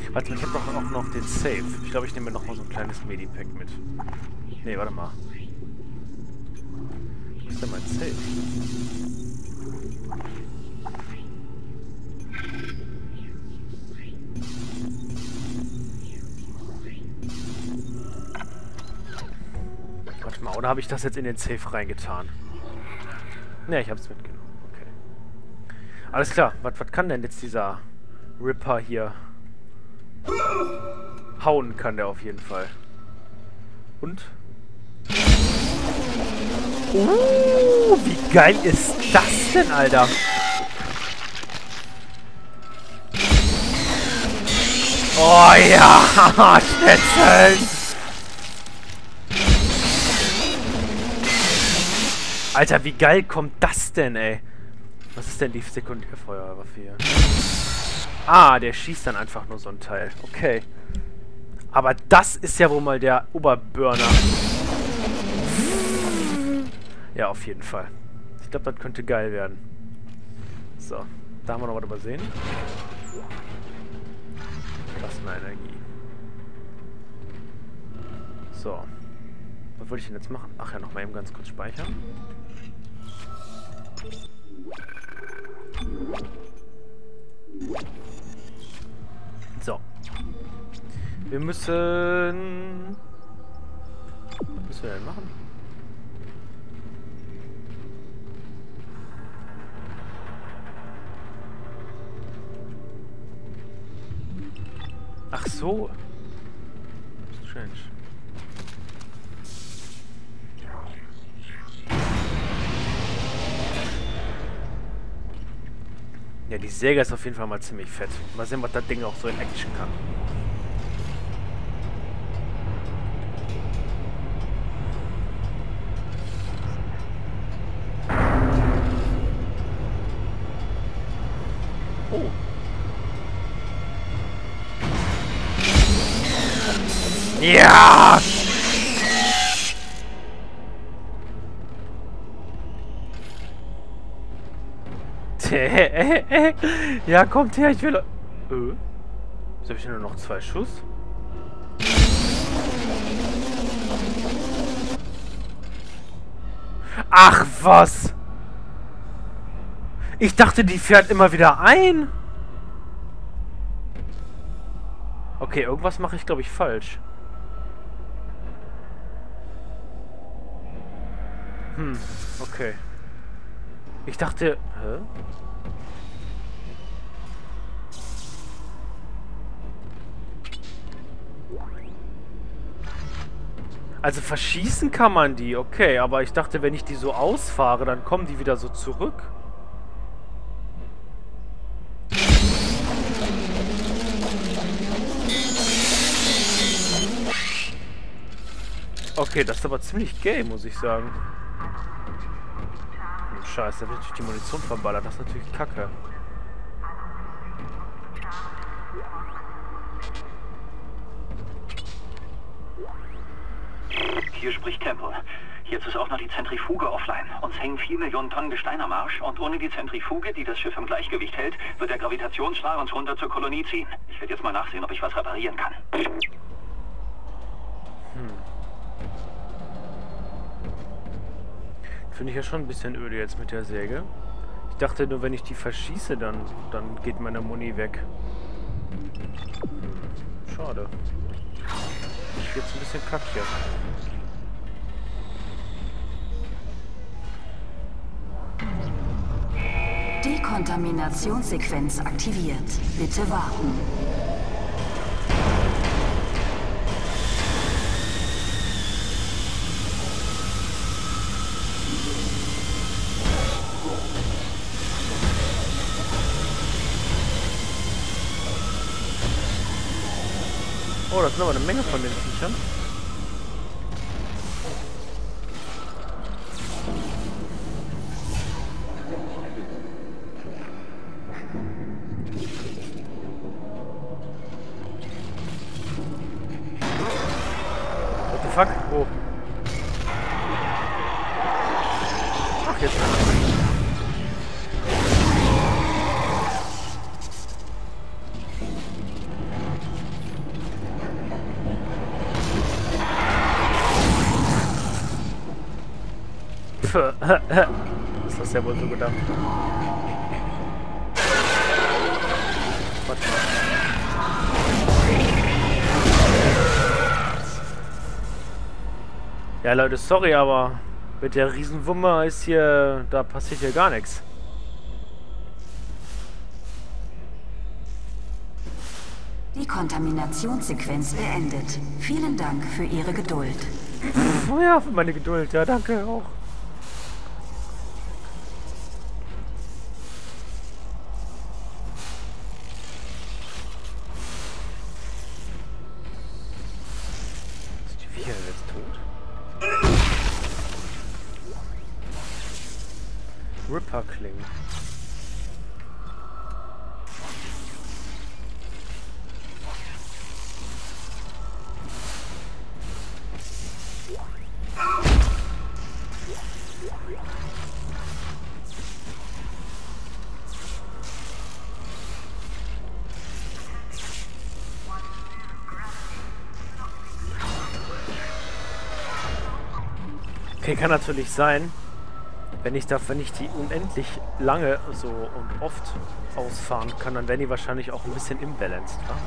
Warte mal, ich habe doch auch noch den Safe. Ich glaube, ich nehme mir noch mal so ein kleines Medipack mit. Nee, warte mal. Wo ist denn mein Safe? Warte mal, oder habe ich das jetzt in den Safe reingetan? Ne, ich habe es mitgenommen. Okay. Alles klar. Was kann denn jetzt dieser Ripper hier? Hauen kann der auf jeden Fall. Und? Wie geil ist das denn, Alter? Oh ja, Schnetzeln! Alter, wie geil kommt das denn, ey? Was ist denn die Sekundärfeuerwaffe hier? Ah, der schießt dann einfach nur so ein Teil. Okay. Aber das ist ja wohl mal der Oberburner. Ja, auf jeden Fall. Ich glaube, das könnte geil werden. So, da haben wir noch was übersehen. Plasma-Energie. So. Was wollte ich denn jetzt machen? Ach ja, nochmal eben ganz kurz speichern. So. Wir müssen... Was müssen wir denn machen? Ach so. Strange. Ja, die Säge ist auf jeden Fall mal ziemlich fett. Mal sehen, was das Ding auch so in Action kann. Oh. Ja! Ja, kommt her, ich will... Jetzt habe ich nur noch 2 Schuss. Ach, was? Ich dachte, die fährt immer wieder ein. Okay, irgendwas mache ich, glaube ich, falsch. Okay. Ich dachte... Hä? Also verschießen kann man die, okay. Aber ich dachte, wenn ich die so ausfahre, dann kommen die wieder so zurück. Okay, das ist aber ziemlich gay, muss ich sagen. Scheiße, da wird natürlich die Munition verballert. Das ist natürlich kacke. Hier spricht Temple. Jetzt ist auch noch die Zentrifuge offline. Uns hängen 4 Millionen Tonnen Gestein am Arsch und ohne die Zentrifuge, die das Schiff im Gleichgewicht hält, wird der Gravitationsstrahl uns runter zur Kolonie ziehen. Ich werde jetzt mal nachsehen, ob ich was reparieren kann. Finde ich ja schon ein bisschen öde jetzt mit der Säge. Ich dachte nur, wenn ich die verschieße, dann geht meine Muni weg. Schade. Das ist jetzt ein bisschen kacke. Dekontaminationssequenz aktiviert. Bitte warten. Oh, das sind aber eine Menge von den Viechern. What the fuck? Oh. Ach, jetzt. Ist das ja wohl so gedacht. Warte mal. Ja, Leute, sorry, aber mit der Riesenwumme ist hier... Da passiert hier gar nichts. Die Kontaminationssequenz beendet. Vielen Dank für Ihre Geduld. Oh ja, für meine Geduld. Ja, danke auch. Ist die Viecher jetzt tot? Ripper-Kling. Okay, kann natürlich sein, wenn ich die unendlich lange so und oft ausfahren kann, dann werden die wahrscheinlich auch ein bisschen imbalanced, wa?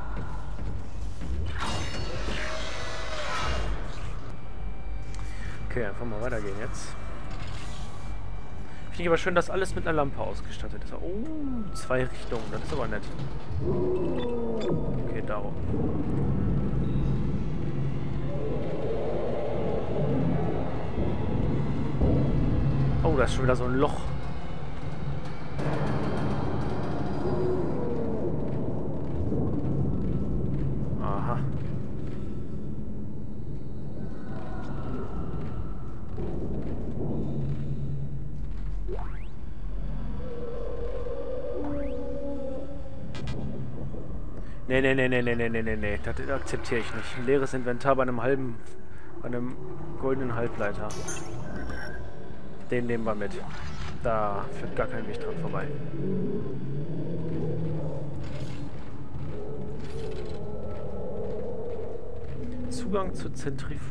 Okay, einfach mal weitergehen jetzt. Finde ich aber schön, dass alles mit einer Lampe ausgestattet ist. Oh, 2 Richtungen, das ist aber nett. Okay, darum. Oh, da ist schon wieder so ein Loch. Aha. Nee. Das akzeptiere ich nicht. Ein leeres Inventar bei einem goldenen Halbleiter. Den nehmen wir mit. Da führt gar kein Weg dran vorbei. Zugang zur Zentrifuge.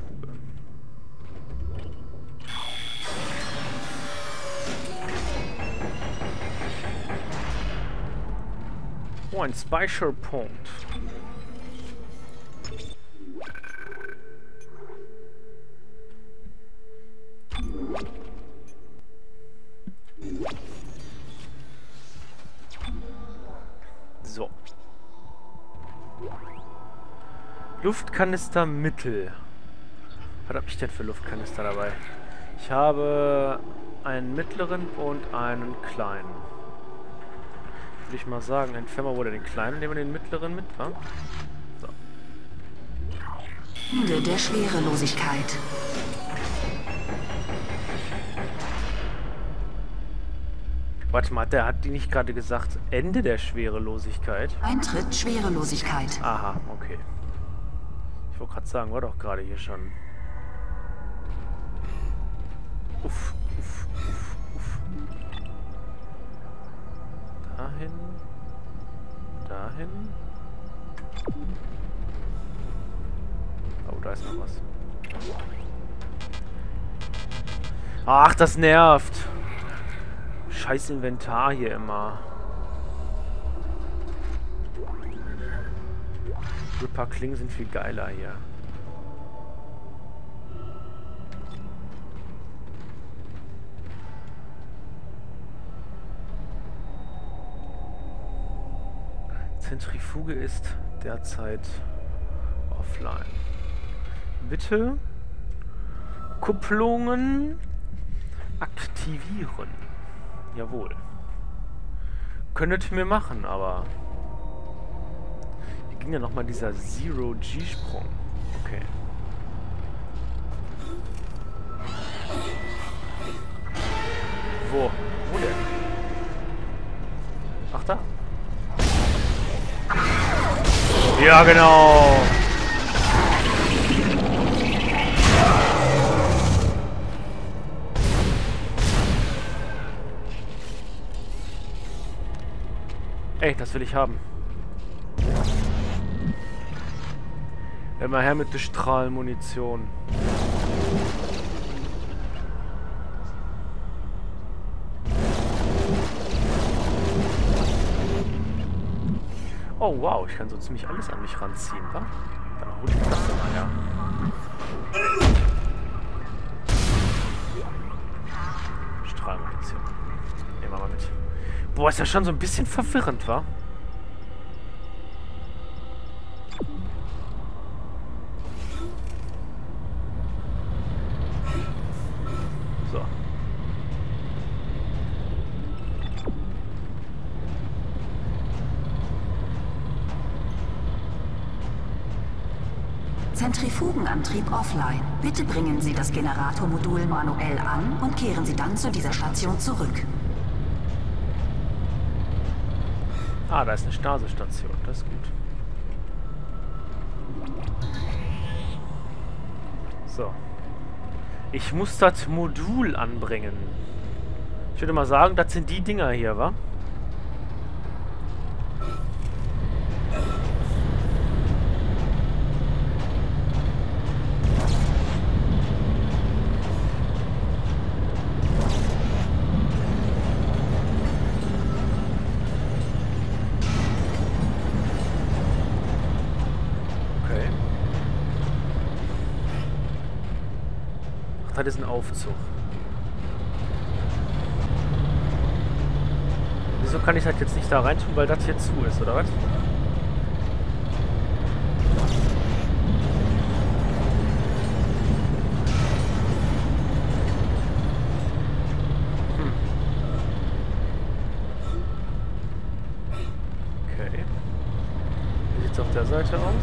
Oh, ein Speicherpunkt. So. Luftkanister Mittel. Was habe ich denn für Luftkanister dabei? Ich habe einen mittleren und einen kleinen. Würde ich mal sagen, entfernen wir wohl den kleinen, nehmen wir den mittleren mit, wa? So. Ende der Schwerelosigkeit. Warte mal, der hat die nicht gerade gesagt, Ende der Schwerelosigkeit? Eintritt Schwerelosigkeit. Aha, okay. Ich wollte gerade sagen, war doch gerade hier schon. Uff. Dahin. Dahin. Oh, da ist noch was. Ach, das nervt. Scheiß Inventar hier immer. Ripper-Klingen sind viel geiler hier. Zentrifuge ist derzeit offline. Bitte Kupplungen aktivieren. Jawohl. Könntet mir machen, aber... Hier ging ja nochmal dieser Zero-G-Sprung. Okay. Wo? Wo denn? Ach, da. Ja, genau. Ey, das will ich haben. Immer her mit der Strahlmunition. Oh wow, ich kann so ziemlich alles an mich ranziehen, wa? Dann hol ich das mal her. Strahlmunition. Nehmen wir mal mit. Boah, ist ja schon so ein bisschen verwirrend, wa? So. Zentrifugenantrieb offline. Bitte bringen Sie das Generatormodul manuell an und kehren Sie dann zu dieser Station zurück. Ah, da ist eine Stasistation. Das ist gut. So. Ich muss das Modul anbringen. Ich würde mal sagen, das sind die Dinger hier, wa? Das ist ein Aufzug. Wieso kann ich das jetzt nicht da rein tun, weil das hier zu ist, oder was? Okay. Wie sieht es auf der Seite aus?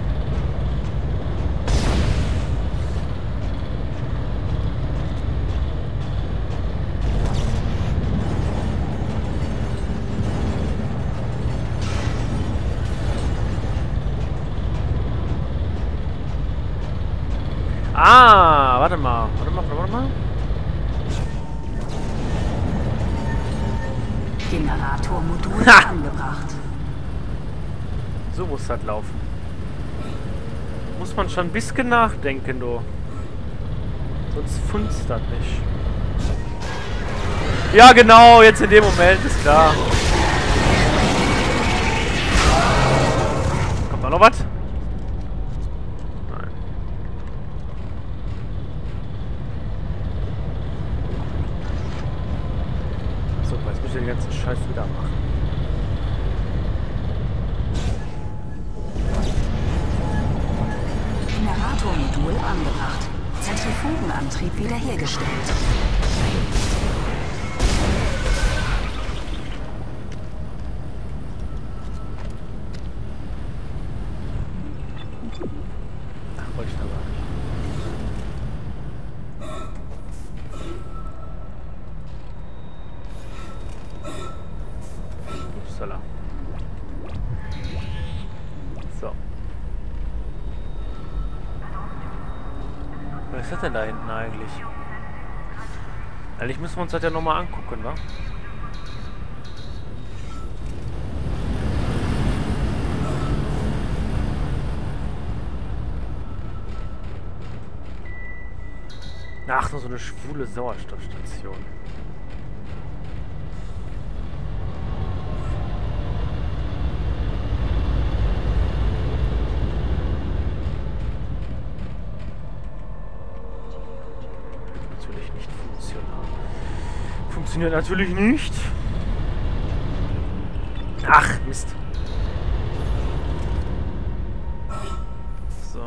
Ah, warte mal. Warte mal. Generatormodul angebracht. So muss das laufen. Muss man schon ein bisschen nachdenken, du. Sonst funzt das nicht. Ja, genau, jetzt in dem Moment, ist klar. Kommt da noch was? Den ganzen Scheiß wieder machen. Generatormodul angebracht. Zentrifugenantrieb wiederhergestellt. Ach, wollte ich da gar nicht. So. Was ist das denn da hinten eigentlich? Eigentlich müssen wir uns das ja nochmal angucken, wa? Ach, nur so eine schwule Sauerstoffstation. Funktioniert natürlich nicht. Ach, Mist. So.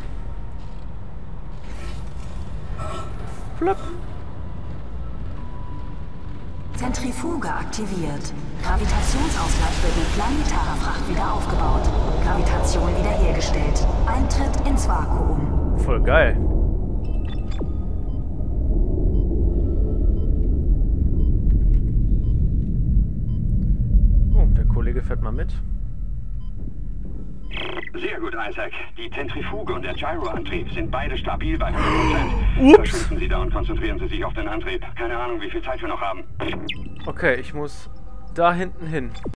Flop. Zentrifuge aktiviert. Gravitationsausgleich wird mit planetarer Fracht wieder aufgebaut. Gravitation wiederhergestellt. Eintritt ins Vakuum. Voll geil. Kollege fährt mal mit. Sehr gut, Isaac. Die Zentrifuge und der Gyroantrieb sind beide stabil bei 100%. Ups. Verschwinden Sie da und konzentrieren Sie sich auf den Antrieb. Keine Ahnung, wie viel Zeit wir noch haben. Okay, ich muss da hinten hin.